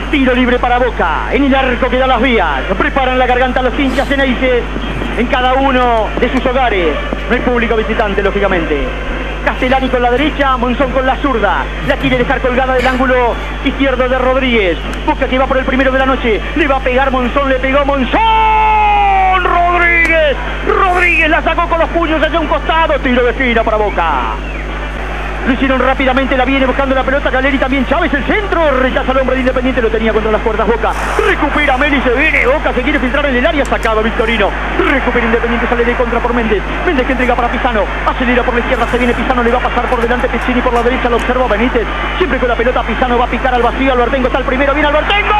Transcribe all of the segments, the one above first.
Tiro libre para Boca. En el arco quedan las vías. Preparan la garganta los hinchas en cada uno de sus hogares. No hay público visitante, lógicamente. Castellani con la derecha, Monzón con la zurda. La quiere dejar colgada del ángulo izquierdo de Rodríguez. Boca que va por el primero de la noche. Le va a pegar Monzón, le pegó Monzón. Rodríguez la sacó con los puños hacia un costado. Tiro de esquina para Boca. Lo hicieron rápidamente, la viene buscando la pelota Caleri, también Chávez, el centro, rechaza al hombre de Independiente, lo tenía contra las cuerdas Boca, recupera Meli, se viene Boca, se quiere filtrar en el área, sacado Victorino, recupera Independiente, sale de contra por Méndez que entrega para Pisano, acelera por la izquierda, se viene Pisano, le va a pasar por delante Piccini, por la derecha lo observa Benítez, siempre con la pelota Pisano va a picar al vacío, Albertengo está el primero, viene Albertengo.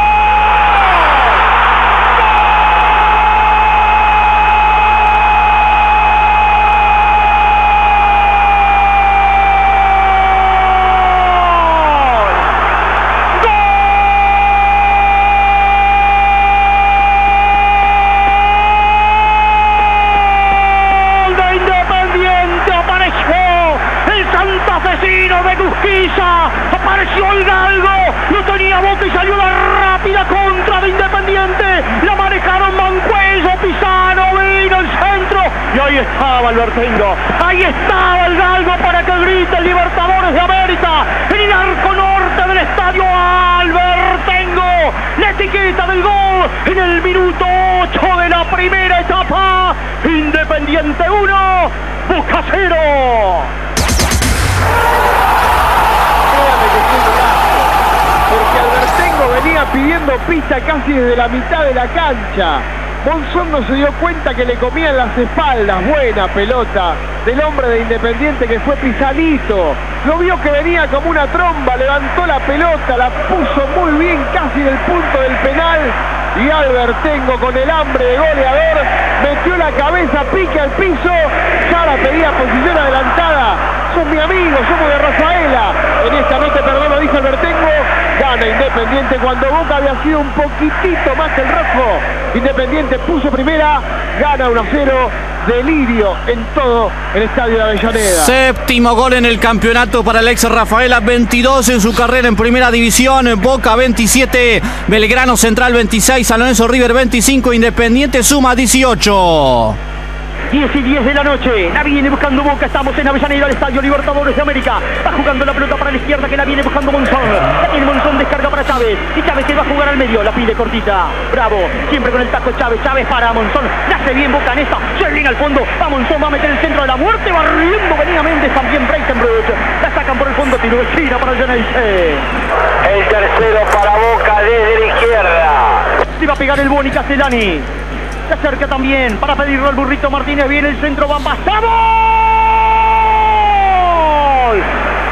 Apareció el galgo, lo tenía Boca y salió la rápida contra de Independiente, la manejaron Mancuello, Pisano, vino el centro y ahí estaba Albertengo, ahí estaba el galgo para que grite el Libertadores de América, en el arco norte del estadio Albertengo, la etiqueta del gol en el minuto 8 de la primera etapa, Independiente 1, Boca 0. Porque Albertengo venía pidiendo pista casi desde la mitad de la cancha. Monzón no se dio cuenta que le comían las espaldas. Buena pelota del hombre de Independiente que fue Pisanito. Lo vio que venía como una tromba, levantó la pelota, la puso muy bien casi en el punto del penal. Y Albertengo con el hambre de goleador metió la cabeza, pique al piso. Sara pedía posición adelantada. Sos mi amigo, somos de Rafaela. En esta no te perdono, dice Albertengo. Gana Independiente cuando Boca había sido un poquitito más el rojo. Independiente puso primera, gana 1-0. Delirio en todo el estadio de Avellaneda. Séptimo gol en el campeonato para el ex Rafaela, 22 en su carrera en primera división. Boca 27, Belgrano Central 26, San Lorenzo River 25, Independiente suma 18. 10 y 10 de la noche, la viene buscando Boca, estamos en Avellaneda, el estadio Libertadores de América, va jugando la pelota para la izquierda que la viene buscando Monzón, la tiene Monzón, descarga para Chávez, y Chávez que va a jugar al medio, la pide cortita, bravo, siempre con el taco Chávez para Monzón, la hace bien Boca en esta, se línea al fondo, va Monzón, va a meter el centro de la muerte, barriendo, venía Méndez, también Breitenbrot, la sacan por el fondo, tiro de esquina para Geneise. El tercero para Boca desde la izquierda. Se va a pegar el Boni Castellani. Se acerca también para pedirlo al Burrito Martínez. Viene el centro, va pasado. ¡Gol!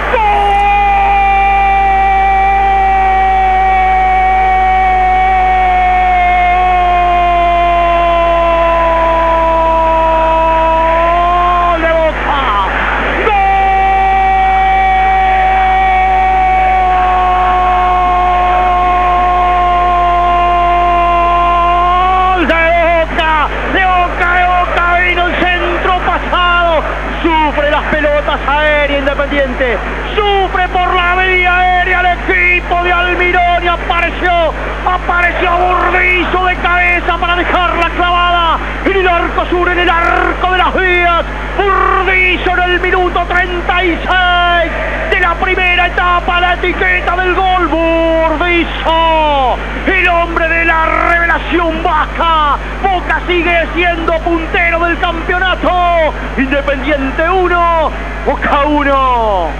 Sufre las pelotas aéreas Independiente, sufre por la vía aérea el equipo de Almirón y apareció Burdizo de cabeza para dejarla clavada en el arco sur, en el arco de las vías. Burdizo en el minuto 36 de la primera etapa, la etiqueta del gol. Burdizo, el hombre de la revelación vasca. Boca sigue siendo puntero del campeonato. Independiente 1, Boca 1.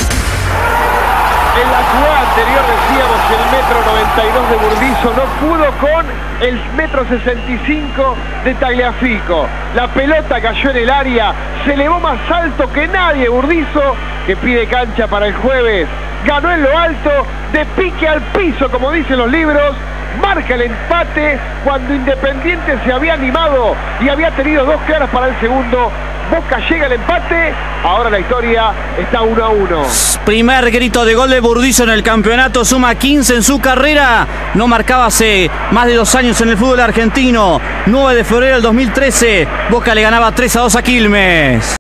En la jugada anterior decíamos que el metro 92 de Burdizo no pudo con el metro 65 de Tagliafico. La pelota cayó en el área, se elevó más alto que nadie Burdizo, que pide cancha para el jueves. Ganó en lo alto, de pique al piso, como dicen los libros. Marca el empate cuando Independiente se había animado y había tenido dos claras para el segundo. Boca llega al empate, ahora la historia está 1-1. Primer grito de gol de Burdizo en el campeonato, suma 15 en su carrera. No marcaba hace más de 2 años en el fútbol argentino. 9 de febrero del 2013, Boca le ganaba 3-2 a Quilmes.